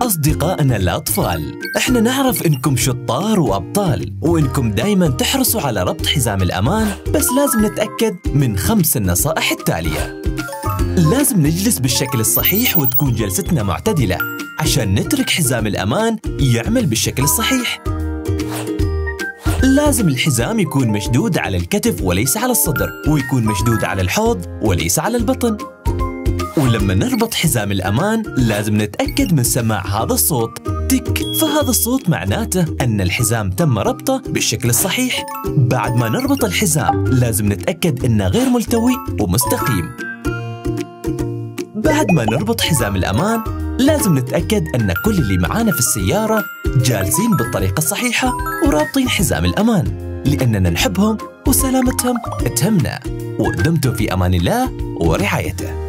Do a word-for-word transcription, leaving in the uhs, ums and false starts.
أصدقائنا الأطفال، إحنا نعرف إنكم شطار وأبطال وإنكم دايماً تحرصوا على ربط حزام الأمان، بس لازم نتأكد من خمس النصائح التالية. لازم نجلس بالشكل الصحيح وتكون جلستنا معتدلة عشان نترك حزام الأمان يعمل بالشكل الصحيح. لازم الحزام يكون مشدود على الكتف وليس على الصدر، ويكون مشدود على الحوض وليس على البطن. ولما نربط حزام الأمان لازم نتأكد من سماع هذا الصوت تك، فهذا الصوت معناته أن الحزام تم ربطه بالشكل الصحيح. بعد ما نربط الحزام لازم نتأكد أنه غير ملتوي ومستقيم. بعد ما نربط حزام الأمان لازم نتأكد أن كل اللي معانا في السيارة جالسين بالطريقة الصحيحة ورابطين حزام الأمان، لأننا نحبهم وسلامتهم تهمنا. ودمتم في أمان الله ورعايته.